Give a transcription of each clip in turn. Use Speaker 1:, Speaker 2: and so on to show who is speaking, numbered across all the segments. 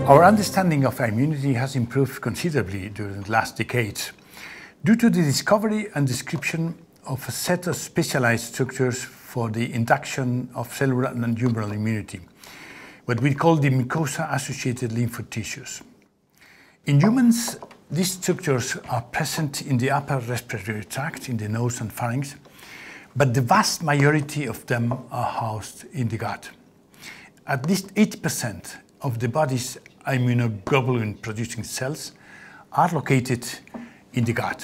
Speaker 1: Our understanding of immunity has improved considerably during the last decades due to the discovery and description of a set of specialized structures for the induction of cellular and humoral immunity, what we call the MUCOSA-ASSOCIATED lymphoid tissues. In humans, these structures are present in the upper respiratory tract, in the nose and pharynx, but the vast majority of them are housed in the gut. At least 80% of the body's immunoglobulin-producing cells are located in the gut.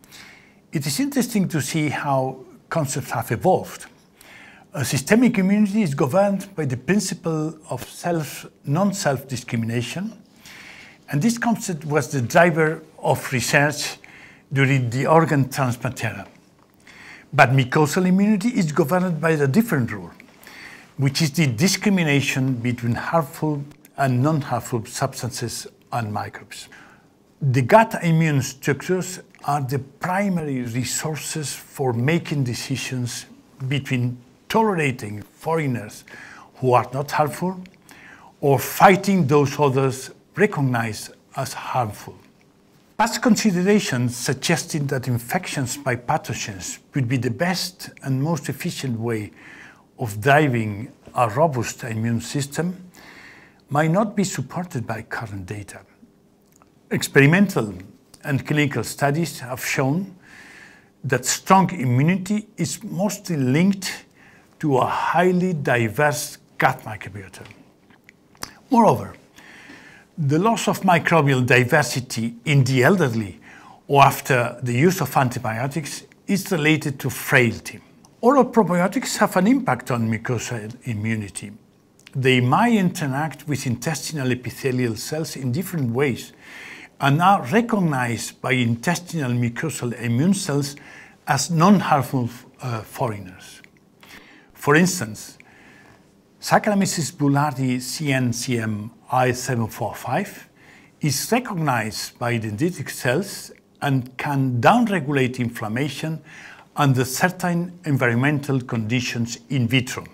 Speaker 1: It is interesting to see how concepts have evolved. Systemic immunity is governed by the principle of non-self discrimination, and this concept was the driver of research during the organ transplant era. But mucosal immunity is governed by a different rule, which is the discrimination between harmful and non-harmful substances and microbes. The gut immune structures are the primary resources for making decisions between tolerating foreigners who are not harmful or fighting those others recognized as harmful. Past considerations suggesting that infections by pathogens would be the best and most efficient way of driving a robust immune system might not be supported by current data. Experimental and clinical studies have shown that strong immunity is mostly linked to a highly diverse gut microbiota. Moreover, the loss of microbial diversity in the elderly or after the use of antibiotics is related to frailty. Oral probiotics have an impact on mucosal immunity. They might interact with intestinal epithelial cells in different ways and are recognized by intestinal mucosal immune cells as non-harmful foreigners. For instance, Saccharomyces boulardii CNCM I-745 is recognized by dendritic cells and can downregulate inflammation under certain environmental conditions in vitro.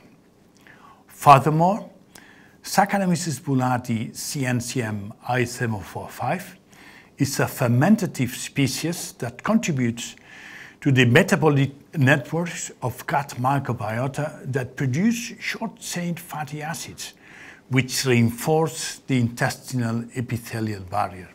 Speaker 1: Furthermore, Saccharomyces boulardii CNCM I-745 is a fermentative species that contributes to the metabolic networks of gut microbiota that produce short-chain fatty acids, which reinforce the intestinal epithelial barrier.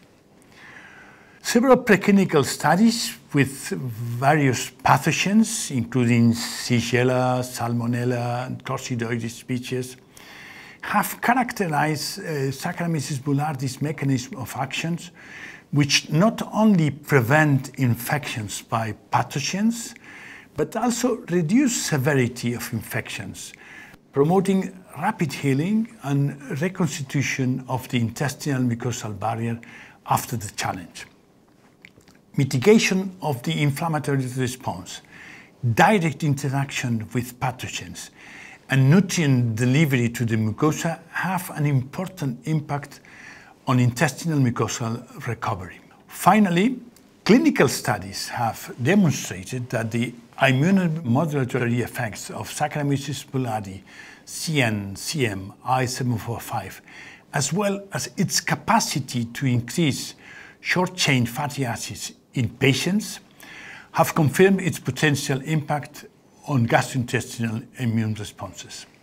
Speaker 1: Several preclinical studies with various pathogens, including Shigella, Salmonella, and Coccidioides species, have characterized Saccharomyces boulardii's mechanism of actions, which not only prevent infections by pathogens, but also reduce severity of infections, promoting rapid healing and reconstitution of the intestinal mucosal barrier after the challenge. Mitigation of the inflammatory response, direct interaction with pathogens, and nutrient delivery to the mucosa have an important impact on intestinal mucosal recovery. Finally, clinical studies have demonstrated that the immunomodulatory effects of Saccharomyces boulardii CNCM I-745, as well as its capacity to increase short-chain fatty acids in patients, have confirmed its potential impact on gastrointestinal immune responses.